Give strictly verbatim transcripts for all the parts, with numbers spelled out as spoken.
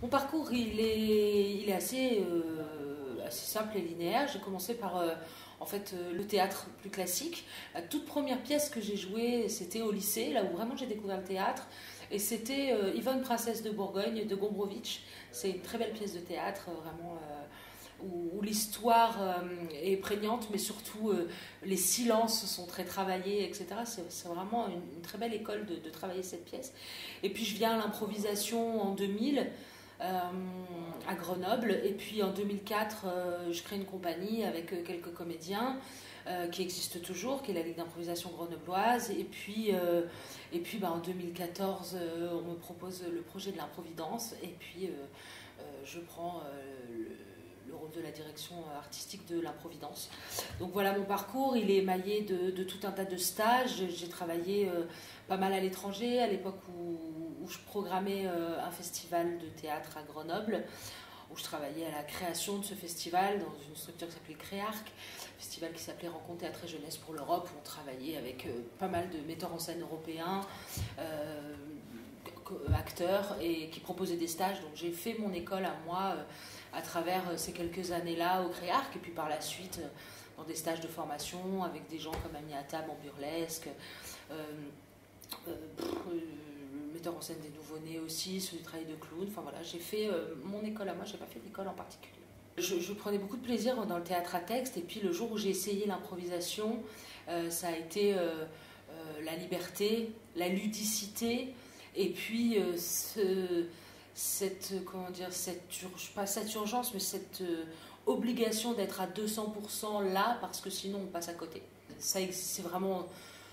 Mon parcours, il est, il est assez, euh, assez simple et linéaire. J'ai commencé par euh, en fait, euh, le théâtre plus classique. La toute première pièce que j'ai jouée, c'était au lycée, là où vraiment j'ai découvert le théâtre. Et c'était euh, Yvonne, princesse de Bourgogne, de Gombrowicz. C'est une très belle pièce de théâtre, vraiment, euh, où, où l'histoire euh, est prégnante, mais surtout euh, les silences sont très travaillés, et cetera. C'est, c'est vraiment une, une très belle école de, de travailler cette pièce. Et puis je viens à l'improvisation en deux mille. Euh, à Grenoble, et puis en deux mille quatre euh, je crée une compagnie avec euh, quelques comédiens euh, qui existe toujours, qui est la Ligue d'improvisation grenobloise, et puis, euh, et puis bah, en deux mille quatorze euh, on me propose le projet de l'improvidence, et puis euh, euh, je prends euh, le, le rôle de la direction artistique de l'improvidence. Donc voilà, mon parcours, il est émaillé de, de tout un tas de stages. J'ai travaillé euh, pas mal à l'étranger, à l'époque où, où je programmais euh, un festival de théâtre à Grenoble, où je travaillais à la création de ce festival dans une structure qui s'appelait Créarc, festival qui s'appelait Rencontre Théâtre et Jeunesse pour l'Europe, où on travaillait avec euh, pas mal de metteurs en scène européens, euh, acteurs, et qui proposaient des stages. Donc j'ai fait mon école à moi euh, à travers ces quelques années-là au Créarc, et puis par la suite euh, dans des stages de formation avec des gens comme Ami Attab en burlesque, euh, euh, pff, euh, le metteur en scène des nouveau-nés aussi, celui du travail de clown. Enfin voilà, j'ai fait euh, mon école à moi, j'ai pas fait d'école en particulier. Je, je prenais beaucoup de plaisir dans le théâtre à texte, et puis le jour où j'ai essayé l'improvisation, euh, ça a été euh, euh, la liberté, la ludicité, et puis euh, ce, cette, comment dire, cette, pas cette urgence, mais cette euh, obligation d'être à deux cents pour cent là, parce que sinon on passe à côté. Ça, c'est vraiment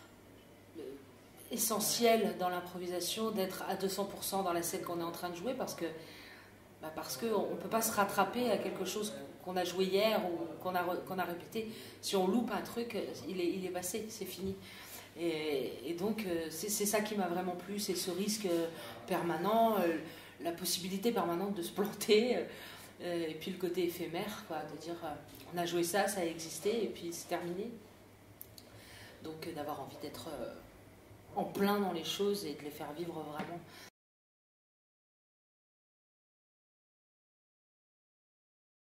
essentiel dans l'improvisation d'être à deux cents pour cent dans la scène qu'on est en train de jouer, parce que bah parce qu'on ne peut pas se rattraper à quelque chose qu'on a joué hier ou qu'on a, qu'on a répété. Si on loupe un truc, il est, il est passé, c'est fini. Et, et donc c'est, c'est ça qui m'a vraiment plu, c'est ce risque permanent, la possibilité permanente de se planter, et puis le côté éphémère, quoi, de dire on a joué ça, ça a existé, et puis c'est terminé. Donc d'avoir envie d'être en plein dans les choses et de les faire vivre vraiment.